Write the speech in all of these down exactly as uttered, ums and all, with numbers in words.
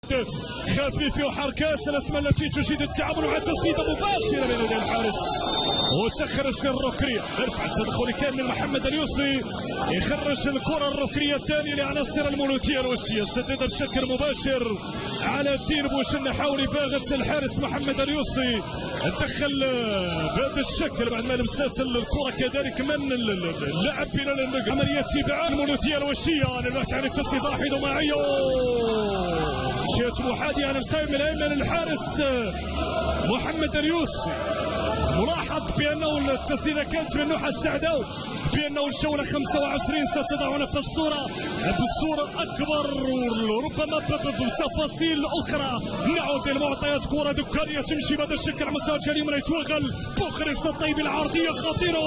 خفيفي وحركاس الاسماء التي تجيد التعامل مع تسديده مباشره من يدي الحارس وتخرج للركنيه. يرفع التدخل كان من محمد اليوسفي يخرج الكره الركنيه الثانيه لعناصر المولوديه الوشيه. سددها بشكل مباشر على الدين بوشن حاول باغت الحارس محمد اليوسفي دخل بهذا الشكل بعد ما لمسات الكره كذلك من اللاعب بلال النقر. عمليه تباع المولوديه الوشيه نبحث عن التسديد واحد معي جهه محاذيه عن القائم الايمن الحارس محمد اليوسفي. ملاحظ بانه التسديده كانت من نوح السعداو بانه الجوله خمسة وعشرين ستضعنا في الصوره بصوره اكبر وربما بتفاصيل اخرى. نعود للمعطيات كره دكانيه تمشي بهذا الشكل على مستوى الجهه اليمنى يتوغل بوخريس الطيب العرضيه خطيره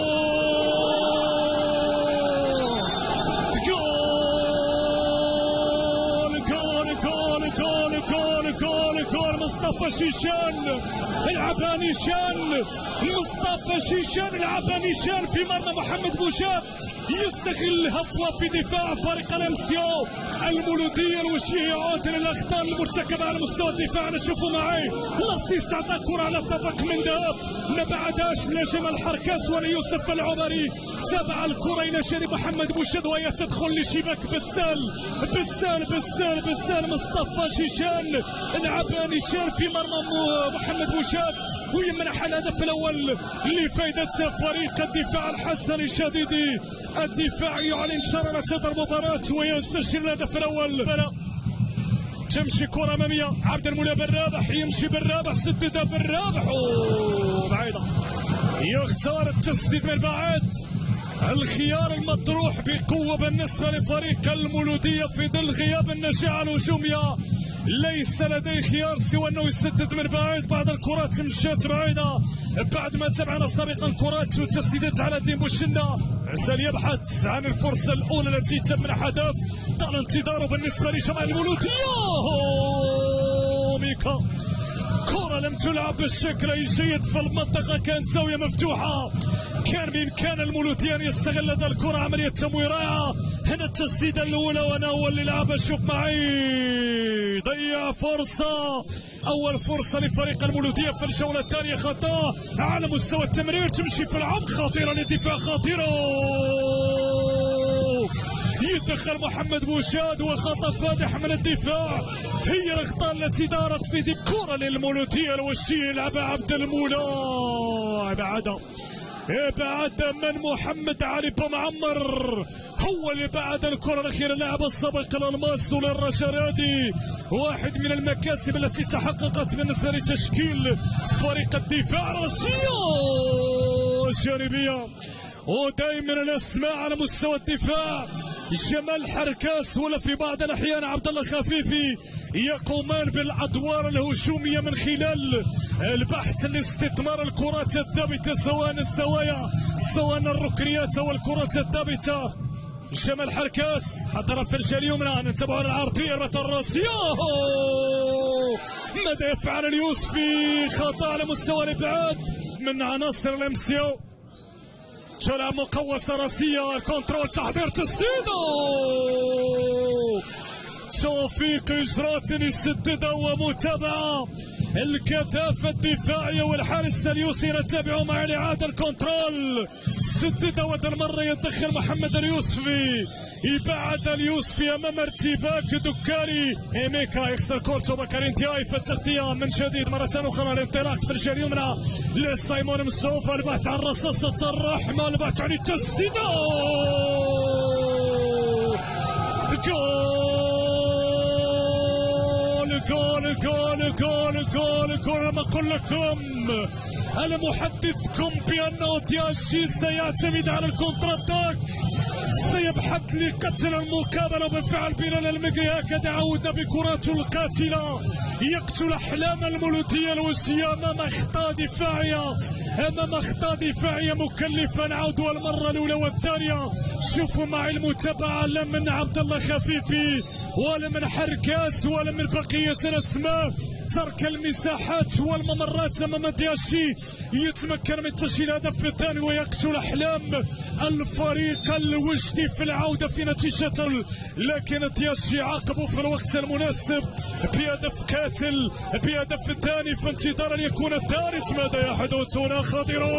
مصطفى شيشان لعبها نيشان مصطفى شيشان لعبها نيشان في مرمى محمد بوشاب يستغل الهفوه في دفاع فريق الامسيو. المولوديه الوشيه يعود للاخطاء المرتكبه على مستوى الدفاع. نشوفوا معي لاسيست عطى كره على طبق من ذهب ما بعدهاش لجمال حركاس وليوسف العمري تابع الكره الى جانب محمد بوشاد وهي تدخل لشباك بسال بسال بسال بسال مصطفى شيشان لعبها نيشان في مرمى محمد بوشاد ويمنح الهدف الاول لفائده فريق الدفاع الحسن الشديدي. الدفاع يعلن شرارة المباراة ويسجل الهدف الاول. تمشي كرة امامية عبد المولى بالرابح يمشي بالرابح سددها بالرابح وبعيدة يختار التسديد من بعيد. الخيار المطروح بقوة بالنسبة لفريق المولودية في ظل غياب النجاعة الهجومية. ليس لديه خيار سوى انه يسدد من بعيد. بعض الكرات مشات بعيدة بعد ما تابعنا سابقا كرات وتسديدات على الدين بوشنا. عسال يبحث عن الفرصة الأولى التي تمنح هدف طال انتظاره بالنسبة لجماعة المولودية. ميكا كرة لم تلعب بالشكل الجيد في المنطقة كانت زاوية مفتوحة كان بإمكان المولودية أن يستغل هذا الكرة. عملية تمويه رائعة هنا التسديدة الأولى وأنا هو اللي لعبها. شوف معي ضيع فرصة أول فرصة لفريق المولودية في الجولة الثانية خطأ على مستوى التمرير تمشي في العمق خطيرة للدفاع خطيرة يدخل محمد بوشاد وخطأ فادح من الدفاع. هي الأخطاء التي دارت في دي كرة للمولودية الوشية يلعبها عبد المولى بعدها بعد من محمد علي بومعمر هو اللي بعد الكرة الأخيرة اللاعب السابق للماس وللرشرادي. واحد من المكاسب التي تحققت بالنسبة لتشكيل فريق الدفاع راسية جانبية ودائما الأسماء على مستوى الدفاع جمال حركاس ولا في بعض الأحيان عبد الله خفيفي يقومان بالأدوار الهجومية من خلال البحث لاستثمار الكرات الثابتة سواء الزوايا سواء الركنيات أو الكرات الثابتة. جمال حركاس حضر في الجهة اليمنى نتابع العرضية الراسية ماذا يفعل اليوسفي خطأ على مستوى الإبعاد من عناصر الامسيو. تلعب مقوسة راسية الكنترول تحضير تسديده توفيق إجرات يسددها ومتابعة الكثافة الدفاعية والحارس اليوسفي نتابعه مع الإعادة الكنترول سددها وهذا المرة يدخل محمد اليوسفي يبعد اليوسفي أمام ارتباك دكاري إيميكا يخسر كورتو بكارين تياي في التغطية من جديد مرة أخرى الانطلاق في الجهة اليمنى لسايمون مسوفة البحث عن رصاصة الرحمة البحث عن التسديد جول جول جول جول جول ما أقول لكم أنا محدثكم بأنه دياشي سيعتمد على الكونتر اتاك سيبحث لقتل المقابلة وبالفعل بلال المقري هكذا عودنا بكراته القاتلة يقتل أحلام المولودية الوسية أمام أخطاء دفاعية أمام أخطاء دفاعية مكلفة نعود المرة الأولى والثانية. شوفوا معي المتابعة لا من عبد الله خفيفي ولا من حركاس ولا من بقية الأسماء ترك المساحات والممرات أمام دياشي يتمكن من تسجيل هدف الثاني ويقتل أحلام الفريق الوش تجديد في العودة في نتيجة، لكن دياشي عاقبوا في الوقت المناسب بهدف قاتل، بهدف الثاني في انتظار أن يكون الثالث. ماذا يحدث هنا؟ خطير،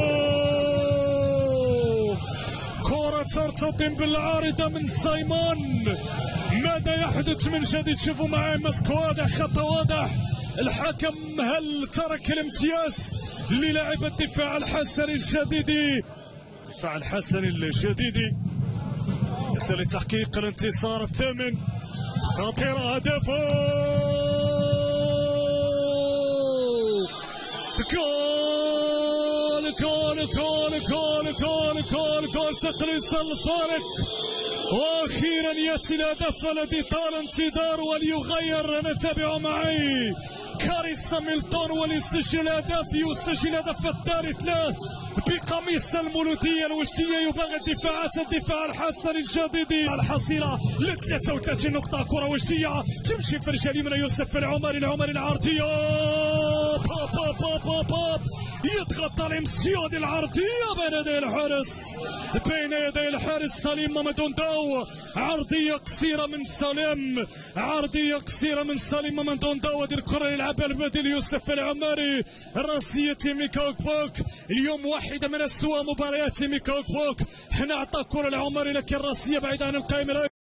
كرة ترتطم بالعارضة من سايمون. ماذا يحدث من جديد؟ شوفوا معي، مسك واضح، خط واضح. الحكم هل ترك الامتياز للاعب الدفاع الحسني الجديدي؟ الدفاع الحسني الجديدي يسعى لتحقيق الانتصار الثامن. خطيرة، هدفه جول جول جول جول جول جول جول تقليص الفارق، واخيرا ياتي الهدف الذي طال انتظاره وليغير. نتابع معي كاريس ميلتون وليسجل الهدف، يسجل الهدف الثالث له بقميص المولودية الوشتية. يباغي الدفاعات، الدفاع الحسن الجديدي. الحصيلة ل ثلاثة وثلاثين نقطة، كرة وشتية تمشي في الرجال اليمنى، يوسف العمري، العمري العرضية، باب باب باب باب يضغط الامسياد العرضية بين يدي الحارس، بين يدي الحارس سليم مامدونداو. عرضية قصيرة من سليم، عرضية قصيرة من سليم مامدونداو. هذه الكرة يلعبها البديل يوسف العماري. راسية ميكاوك بوك اليوم واحدة من أسوأ مباريات ميكاوك بوك. هنا أعطى كرة العماري، لكن راسية بعيدة عن القائم.